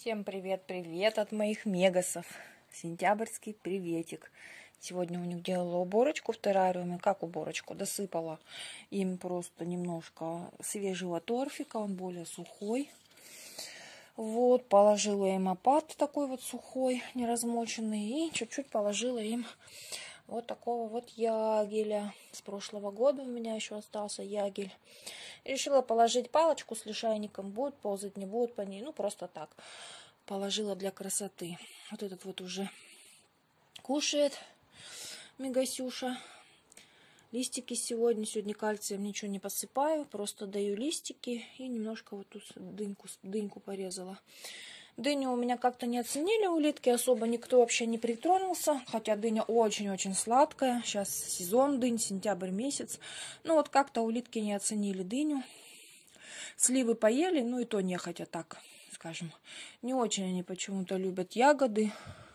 Всем привет-привет от моих мегасов. Сентябрьский приветик. Сегодня у них делала уборочку в террариуме. Как уборочку? Досыпала им просто немножко свежего торфика, он более сухой. Вот, положила им опад такой вот сухой, неразмоченный. И чуть-чуть положила им вот такого вот ягеля. С прошлого года у меня еще остался ягель. Решила положить палочку с лишайником. Будет ползать, не будет по ней. Ну, просто так. Положила для красоты. Вот этот вот уже кушает Мегасюша. Листики сегодня кальцием ничего не посыпаю. Просто даю листики и немножко вот тут дыньку порезала. Дыню у меня как-то не оценили улитки. Особо никто вообще не притронулся. Хотя дыня очень-очень сладкая. Сейчас сезон дынь, сентябрь месяц. Ну вот как-то улитки не оценили дыню. Сливы поели, ну и то нехотя так, скажем. Не очень они почему-то любят ягоды.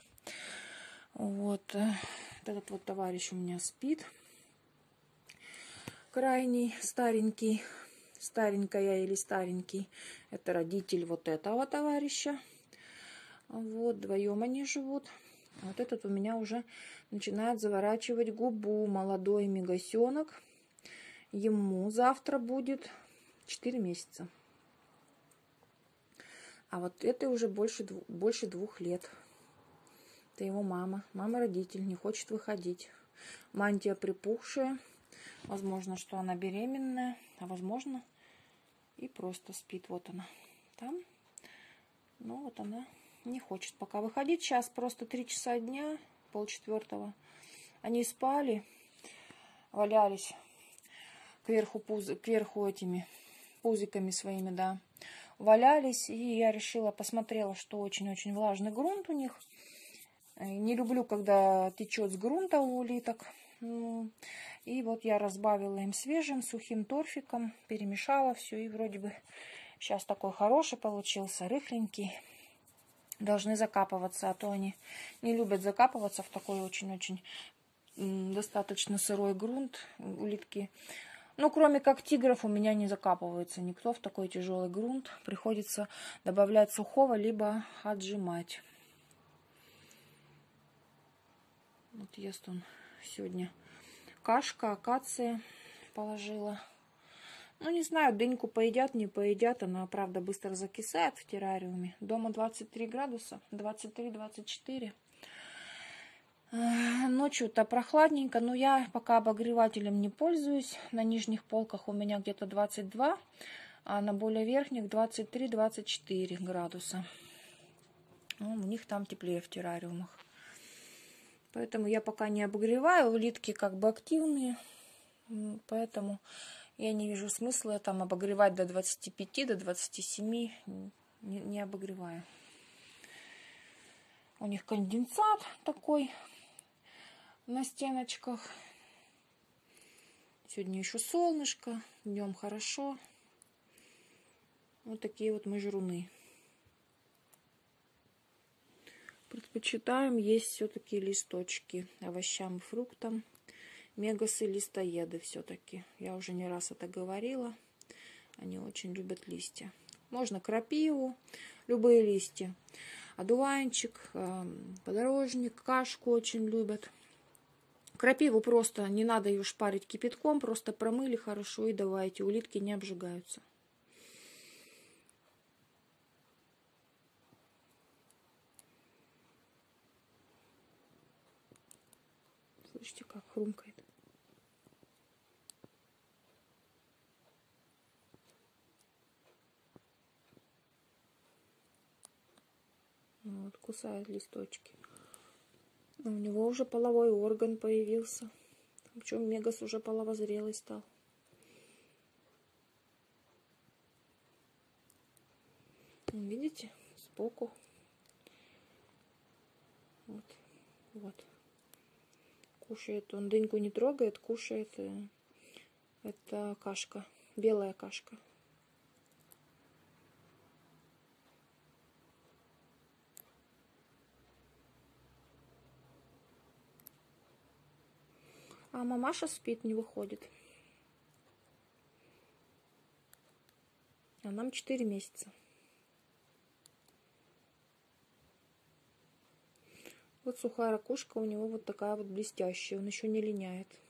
Вот. Этот вот товарищ у меня спит. Крайний, старенький. Старенькая или старенький. Это родитель вот этого товарища. Вот, вдвоем они живут. Вот этот у меня уже начинает заворачивать губу. Молодой мегасенок. Ему завтра будет 4 месяца. А вот это уже больше 2 лет. Это его мама. Мама-родитель, не хочет выходить. Мантия припухшая. Возможно, что она беременная. А возможно, и просто спит. Вот она там. Но вот она не хочет пока выходить. Сейчас просто 3 часа дня, 3:30. Они спали, валялись кверху этими пузиками своими, да. Валялись, и я решила, посмотрела, что очень-очень влажный грунт у них. Не люблю, когда течет с грунта у улиток. И вот я разбавила им свежим, сухим торфиком, перемешала все, и вроде бы сейчас такой хороший получился, рыхленький. Должны закапываться, а то они не любят закапываться в такой очень-очень достаточно сырой грунт. Улитки, ну, кроме как тигров, у меня не закапывается никто в такой тяжелый грунт. Приходится добавлять сухого, либо отжимать. Вот ест он сегодня. Кашка, акация положила. Ну, не знаю, дыньку поедят, не поедят. Она, правда, быстро закисает в террариуме. Дома 23 градуса, 23-24. Ночью-то прохладненько, но я пока обогревателем не пользуюсь. На нижних полках у меня где-то 22, а на более верхних 23-24 градуса. Ну, у них там теплее в террариумах. Поэтому я пока не обогреваю. Улитки как бы активные. Поэтому я не вижу смысла там обогревать до 25, до 27. Не обогреваю. У них конденсат такой на стеночках. Сегодня еще солнышко. Днем хорошо. Вот такие вот мы жруны. Предпочитаем есть все-таки листочки овощам и фруктам. Мегасы листоеды все-таки. Я уже не раз это говорила. Они очень любят листья. Можно крапиву, любые листья. Одуванчик, подорожник, кашку очень любят. Крапиву просто не надо ее шпарить кипятком. Просто промыли хорошо и давайте. Улитки не обжигаются. Слышите, как хрумкает. Вот, кусает листочки. У него уже половой орган появился. Причем мегас уже половозрелый стал. Видите? Сбоку. Вот. Вот. Кушает. Он дыньку не трогает, кушает. Это кашка. Белая кашка. А мамаша спит, не выходит. А нам 4 месяца. Вот сухая ракушка у него вот такая вот блестящая, он еще не линяет.